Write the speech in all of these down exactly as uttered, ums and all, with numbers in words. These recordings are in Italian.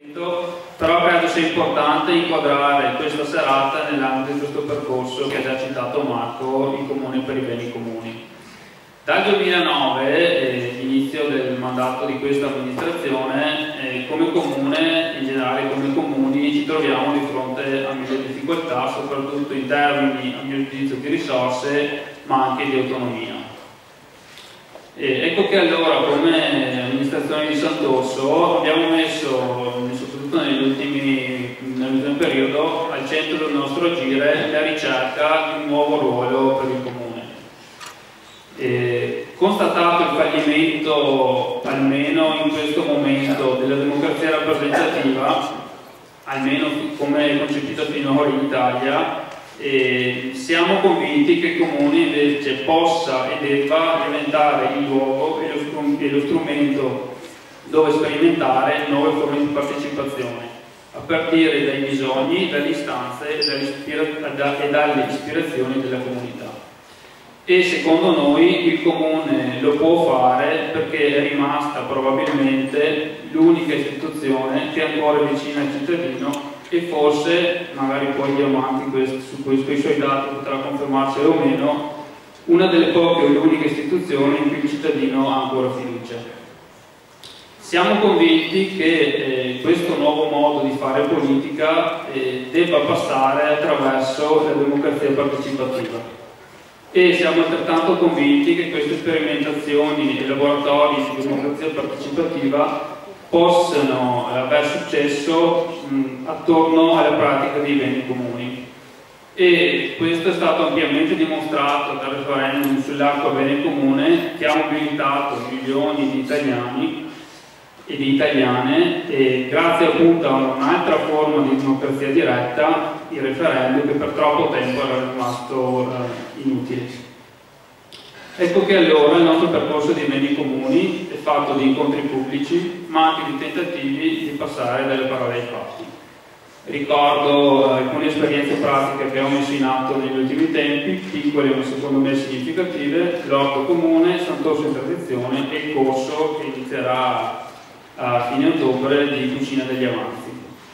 Però credo sia importante inquadrare questa serata nell'ambito di questo percorso che ha già citato Marco, il Comune per i beni comuni. Dal duemilanove, eh, l'inizio del mandato di questa amministrazione, eh, come Comune, in generale come comuni, ci troviamo di fronte a mille difficoltà, soprattutto in termini, a mio giudizio, di risorse, ma anche di autonomia. E ecco che allora, come amministrazione di Sant'Orso, abbiamo messo, soprattutto nell'ultimo periodo, al centro del nostro agire la ricerca di un nuovo ruolo per il Comune. E, constatato il fallimento, almeno in questo momento, della democrazia rappresentativa, almeno come concepita finora in Italia, e siamo convinti che il Comune invece possa e debba diventare il luogo e lo, strum e lo strumento dove sperimentare nuove forme di partecipazione, a partire dai bisogni, dalle istanze e dalle, ispira da e dalle ispirazioni della comunità. E secondo noi il Comune lo può fare perché è rimasta probabilmente l'unica istituzione che è ancora vicina al cittadino, e forse, magari poi andiamo avanti questo, su questi suoi dati potrà confermarselo o meno, una delle poche o l'unica istituzione in cui il cittadino ha ancora fiducia. Siamo convinti che eh, questo nuovo modo di fare politica eh, debba passare attraverso la democrazia partecipativa, e siamo altrettanto convinti che queste sperimentazioni e laboratori di democrazia partecipativa possano aver successo mh, attorno alla pratica dei beni comuni. E questo è stato ampiamente dimostrato dal referendum sull'acqua bene comune, che ha mobilitato milioni di italiani e di italiane, e grazie appunto a un'altra forma di democrazia diretta, il referendum, che per troppo tempo era rimasto eh, inutile. Ecco che allora il nostro percorso di beni comuni è fatto di incontri pubblici, ma anche di tentativi di passare dalle parole ai fatti. Ricordo alcune esperienze pratiche che abbiamo messo in atto negli ultimi tempi, piccole ma secondo me significative: l'orto comune, Sant'Orso in tradizione e il corso che inizierà a fine ottobre di Cucina degli Avanzi.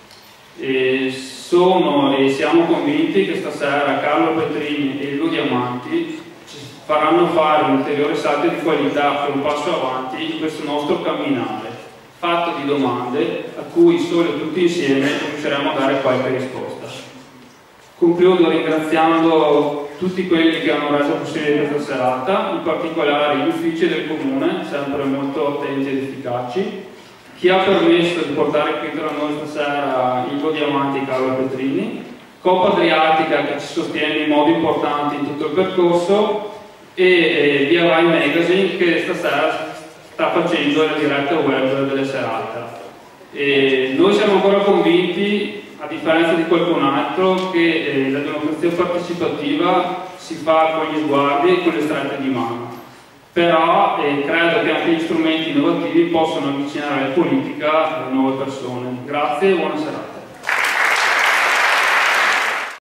E sono e siamo convinti che stasera Carlo Petrini e Lu Diamanti faranno fare un ulteriore salto di qualità per un passo avanti in questo nostro camminare, fatto di domande a cui solo tutti insieme riusciremo a dare qualche risposta. Concludo ringraziando tutti quelli che hanno reso possibile questa serata, in particolare gli uffici del Comune, sempre molto attenti ed efficaci, chi ha permesso di portare qui tra noi stasera Ivo Diamanti e Carlo Petrini, Coppa Adriatica che ci sostiene in modo importante in tutto il percorso, e eh, Via Rai Magazine che stasera sta facendo la diretta web della serata. E noi siamo ancora convinti, a differenza di qualcun altro, che eh, la democrazia partecipativa si fa con gli sguardi e con le strette di mano. Però eh, credo che anche gli strumenti innovativi possano avvicinare la politica alle nuove persone. Grazie e buona serata.